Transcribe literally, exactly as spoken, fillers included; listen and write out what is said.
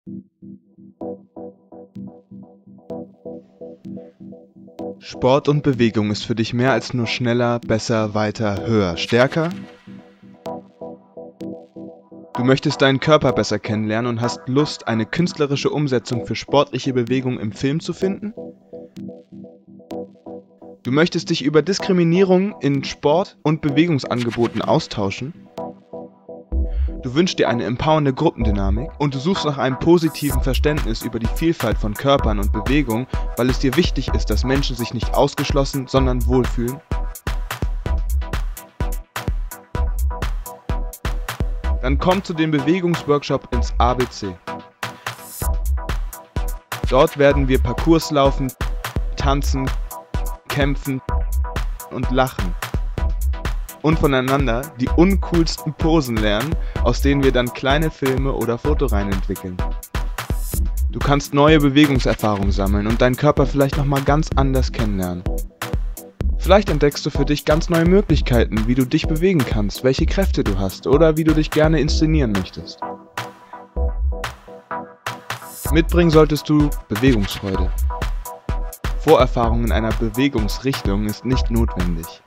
Sport und Bewegung ist für dich mehr als nur schneller, besser, weiter, höher, stärker? Du möchtest deinen Körper besser kennenlernen und hast Lust, eine künstlerische Umsetzung für sportliche Bewegung im Film zu finden? Du möchtest dich über Diskriminierung in Sport- und Bewegungsangeboten austauschen? Du wünschst dir eine empowernde Gruppendynamik und du suchst nach einem positiven Verständnis über die Vielfalt von Körpern und Bewegungen, weil es dir wichtig ist, dass Menschen sich nicht ausgeschlossen, sondern wohlfühlen? Dann komm zu dem Bewegungsworkshop ins A B C. Dort werden wir Parcours laufen, tanzen, kämpfen und lachen. Und voneinander die uncoolsten Posen lernen, aus denen wir dann kleine Filme oder Fotoreihen entwickeln. Du kannst neue Bewegungserfahrungen sammeln und deinen Körper vielleicht nochmal ganz anders kennenlernen. Vielleicht entdeckst du für dich ganz neue Möglichkeiten, wie du dich bewegen kannst, welche Kräfte du hast oder wie du dich gerne inszenieren möchtest. Mitbringen solltest du Bewegungsfreude. Vorerfahrung in einer Bewegungsrichtung ist nicht notwendig.